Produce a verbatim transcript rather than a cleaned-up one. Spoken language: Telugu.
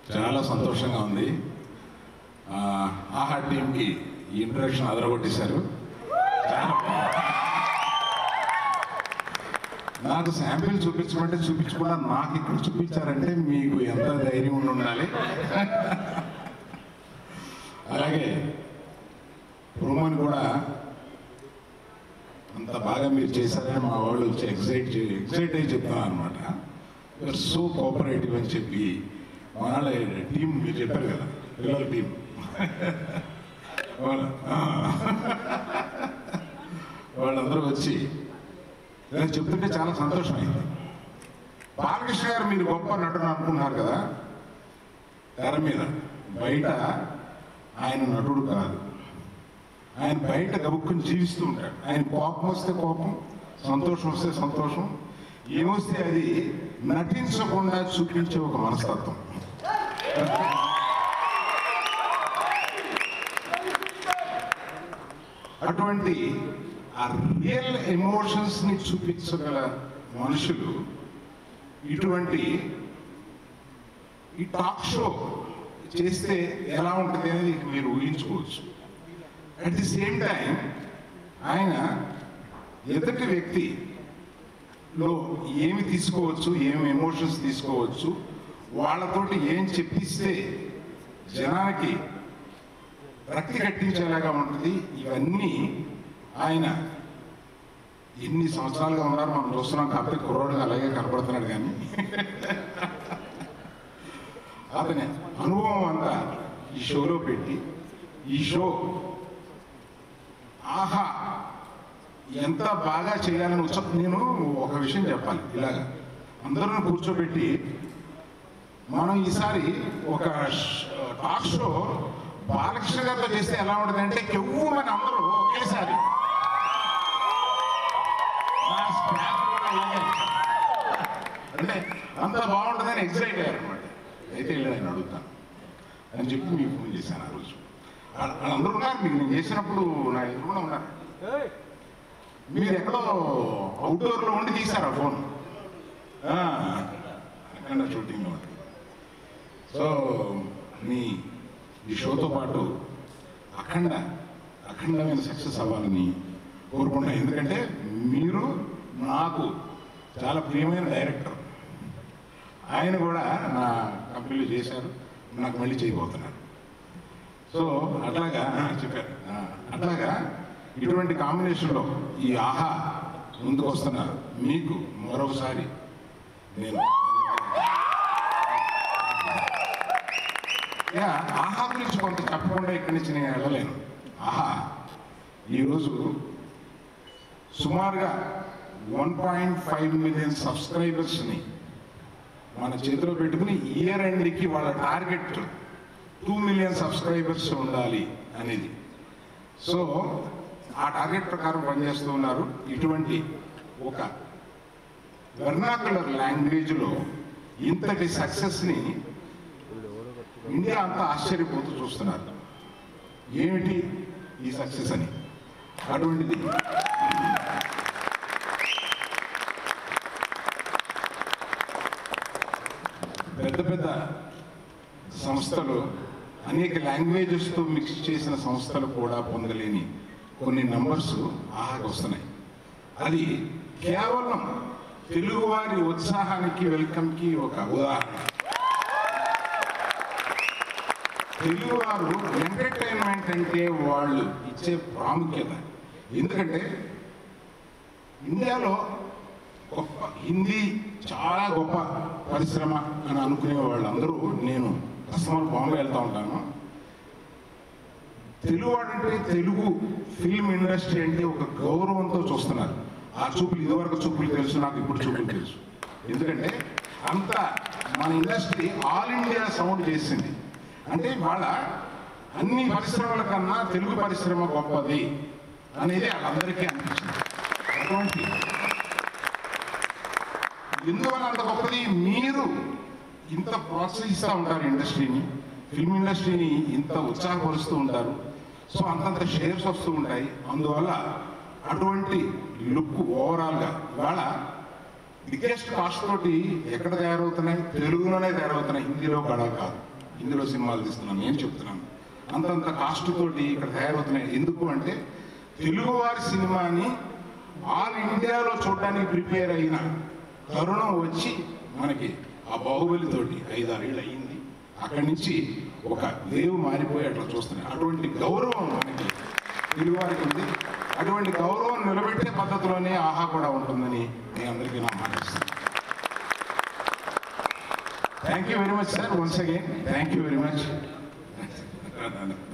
చాలా సంతోషంగా ఉంది. ఆహా టీంకి ఈ ఇంట్రడక్షన్ అదరగొట్టేశారు. నాకు శాంపిల్ చూపించమంటే చూపించకుండా నాకు ఇక్కడ చూపించారంటే మీకు ఎంత ధైర్యం ఉండి ఉండాలి. అలాగే ప్రోమోని కూడా అంత బాగా మీరు చేశారని మా వాళ్ళు వచ్చి ఎక్సైట్ ఎక్సైట్ అయ్యి చెప్తున్నారు అనమాట. యూఆర్ సో కోఆపరేటివ్ అని చెప్పి మా వాళ్ళ టీం మీరు చెప్పారు కదా, పిల్లల టీం వాళ్ళందరూ వచ్చి నేను చెప్తుంటే చాలా సంతోషమైంది. బాలకృష్ణ గారు మీరు గొప్ప నటుడు అనుకున్నారు కదా, తెర మీద బయట ఆయన నటుడు కాదు. ఆయన బయట గబుక్కుని జీవిస్తూ ఉంటాడు. ఆయన కోపం వస్తే కోపం, సంతోషం వస్తే సంతోషం, ఏమొస్తే అది నటించకుండా చూపించే ఒక మనస్తత్వం. అటువంటి ఆ రియల్ ఎమోషన్స్ ని చూపించగల మనుషులు ఇటువంటి ఈ టాక్ షో చేస్తే ఎలా ఉంటుంది అనేది మీరు ఊహించుకోవచ్చు. అట్ ది సేమ్ టైం ఆయన ఎదుటి వ్యక్తిలో ఏమి తీసుకోవచ్చు, ఏమి ఎమోషన్స్ తీసుకోవచ్చు, వాళ్ళతోటి ఏం చెప్పిస్తే జనానికి రక్తి కట్టించేలాగా ఉంటుంది. ఇవన్నీ ఆయన ఎన్ని సంవత్సరాలుగా ఉన్నారు మనం చూస్తున్నాం. కాకపోతే కుర్రోడుగా అలాగే కనపడుతున్నాడు. కానీ అతని అనుభవం అంతా ఈ షోలో పెట్టి, ఈ షో ఆహా ఎంత బాగా చేయాలని వచ్చా. నేను ఒక విషయం చెప్పాలి. ఇలాగా అందరూ కూర్చోబెట్టి మనం ఈసారి ఒక టాక్ షో బాలకృష్ణ గారితో చేస్తే ఎలా ఉంటుంది అంటే కెవ్వు మన అందరూ ఒకేసారి అంటే అంత బాగుంటుందని ఎక్సైట్ అయ్యారు అనమాట. అయితే వెళ్ళి నేను అడుగుతాను అని చెప్పి మీకు ఫోన్ చేశాను. ఆ రోజు వాళ్ళందరూ ఉన్నారు, మీకు నేను చేసినప్పుడు నా ఎదురుగా ఉన్నారు. మీరు ఎక్కడో అవుట్డోర్లో ఉండి తీశారు ఆ ఫోన్, అక్కడ షూటింగ్లో ఉంటుంది. సో మీ ఈ షోతో పాటు అఖండ అఖండమైన సక్సెస్ అవ్వాలని కోరుకుంటున్నాను. ఎందుకంటే మీరు నాకు చాలా ప్రియమైన డైరెక్టర్. ఆయన కూడా నా కంపెనీలో చేశారు, నాకు మళ్ళీ చేయబోతున్నారు. సో అట్లాగా చెప్పారు. అట్లాగా ఇటువంటి కాంబినేషన్లో ఈ ఆహా ముందుకు వస్తున్న మీకు మరొకసారి నేను ఆహా గురించి కొంత చెప్పకుండా ఇక్కడి నుంచి నేను వెళ్ళలేను. ఆహా ఈరోజు సుమారుగా వన్ పాయింట్ ఫైవ్ మిలియన్ సబ్స్క్రైబర్స్ని మన చేతిలో పెట్టుకుని ఇయర్ ఎండ్కి వాళ్ళ టార్గెట్ టూ మిలియన్ సబ్స్క్రైబర్స్ ఉండాలి అనేది. సో ఆ టార్గెట్ ప్రకారం పనిచేస్తూ ఉన్నారు. ఇటువంటి ఒక వెర్నాకులర్ లాంగ్వేజ్లో ఇంతటి సక్సెస్ని ఇండియా అంతా ఆశ్చర్యపోతూ చూస్తున్నారు. ఏమిటి ఈ సక్సెస్ అని. అటువంటిది పెద్ద పెద్ద సంస్థలు, అనేక లాంగ్వేజెస్తో మిక్స్ చేసిన సంస్థలు కూడా పొందలేని కొన్ని నంబర్స్ ఆహాకి వస్తున్నాయి. అది కేవలం తెలుగువారి ఉత్సాహానికి, వెల్కమ్కి ఒక ఉదాహరణ. తెలుగువారు ఎంటర్టైన్మెంట్ అంటే వాళ్ళు ఇచ్చే ప్రాముఖ్యత. ఎందుకంటే ఇండియాలో గొప్ప హిందీ చాలా గొప్ప పరిశ్రమ అని అనుకునే వాళ్ళందరూ, నేను కస్టమర్ బాంబే వెళ్తూ ఉంటాను, తెలుగు అంటే తెలుగు ఫిల్మ్ ఇండస్ట్రీ అంటే ఒక గౌరవంతో చూస్తున్నారు. ఆ చూపులు ఇదివరకు చూపులు తెలుసు, నాకు ఇప్పుడు చూపులు తెలుసు. ఎందుకంటే అంత మన ఇండస్ట్రీ ఆల్ ఇండియా సౌండ్ చేసింది. అంటే వాళ్ళ అన్ని పరిశ్రమల కన్నా తెలుగు పరిశ్రమ గొప్పది అనేది వాళ్ళందరికీ అనిపించింది. అటువంటి ఎందువల్ల అంత గొప్పది, మీరు ఇంత ప్రోత్సహిస్తూ ఉంటారు ఇండస్ట్రీని, ఫిల్మ్ ఇండస్ట్రీని ఇంత ఉత్సాహపరుస్తూ ఉంటారు. సో అంతంత షేర్స్ వస్తూ ఉంటాయి. అందువల్ల అటువంటి లుక్ ఓవరాల్గా ఇవాళ బిగ్గెస్ట్ కాస్ట్ తోటి ఎక్కడ తయారవుతున్నాయి, తెలుగులోనే తయారవుతున్నాయి, హిందీలో కూడా కాదు. ఇందులో సినిమాలు తీస్తున్నాను నేను చెప్తున్నాను. అంతంత కాస్ట్ తోటి ఇక్కడ తయారవుతున్నాయి. ఎందుకు అంటే తెలుగువారి సినిమాని ఆల్ ఇండియాలో చూడడానికి ప్రిపేర్ అయిన తరుణం వచ్చి మనకి ఆ బాహుబలితోటి ఐదారేళ్ళు అయ్యింది. అక్కడి నుంచి ఒక వేవ్ మారిపోయి అట్లా చూస్తున్నాయి. అటువంటి గౌరవం మనకి తెలుగువారికి ఉంది. అటువంటి గౌరవం నిలబెట్టే పద్ధతిలోనే ఆహా కూడా ఉంటుందని నేను అందరికీ నా మాటిస్తాను. Thank you very much sir, once again thank you very much.